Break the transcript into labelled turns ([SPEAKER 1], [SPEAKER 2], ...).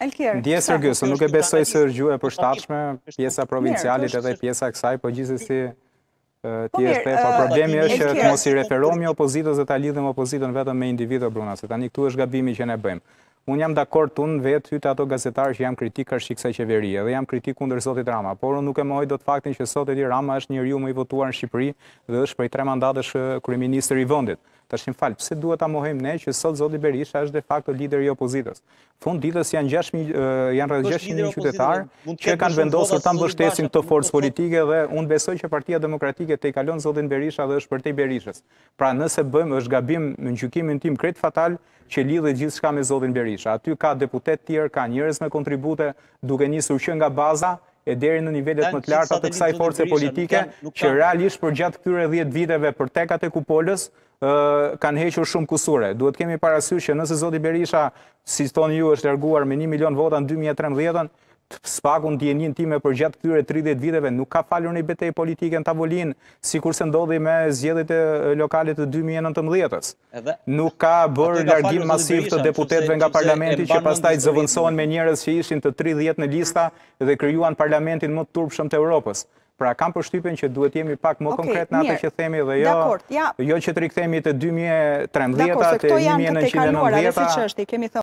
[SPEAKER 1] Ndje Sergjysë, nuk e besoj se është gjuhë e përshtatshme, pjesa provincialit edhe pjesa e kësaj, po gjithsesi ti është po problemi është që mos i referohemi opozitës dhe ta lidhim opozitën vetëm me individë Bruna, se tani këtu është gabimi që ne bëjmë. Unë jam dakord unë vetë hytë ato gazetarë që jam kritik kërshik kësaj qeverie dhe jam kritik kundër zotit Rama, por unë nuk e mohoj dot faktin që sot Edi Rama është njeriu më i votuar në Shqipëri dhe është prej 3 mandatesh kryeministër i vendit. Tash më fal, pse duhet ta mohojmë ne që sot zoti Berisha është de facto lideri i opozitës. Fund ditës janë rreth 600.000 qytetarë që kanë vendosur ta mbështesin këtë forcë politike dhe unë besoj që Partia Demokratike te i kalon zotin Berisha dhe është përtej Berishës. Pra nëse bëjmë është gabim në gjykimin tim krejt fatal që lidhet gjithçka me zotin Berisha. Aty ka deputet tjerë, ka njerëz me kontribute duke nisur që nga baza e deri në nivelet më të larta të kësaj force politike që realisht për gjatë këtyre 10 viteve për tekat e kupolës kanë hequr shumë kusure. Duhet kemi parasysh që nëse zoti Berisha, si thoni ju, është larguar me 1 milion vota në 2013, spaku në ndjenjën time për gjatë këtyre 30 viteve nuk ka falur një betejë politike në tavolinë, sikurse ndodhi me zgjedhjet e lokale të 2019-s. Nuk ka bërë largim masiv të deputetëve nga parlamenti që pastaj zëvendësohen me njerëz që ishin të 30 në lista dhe krijuan parlamentin më të turpshëm të Europës. Pra kam përshtypjen që duhet jemi pak më konkret në atë që themi dhe jo që të rikthehemi te 2013-a, te 1990-a.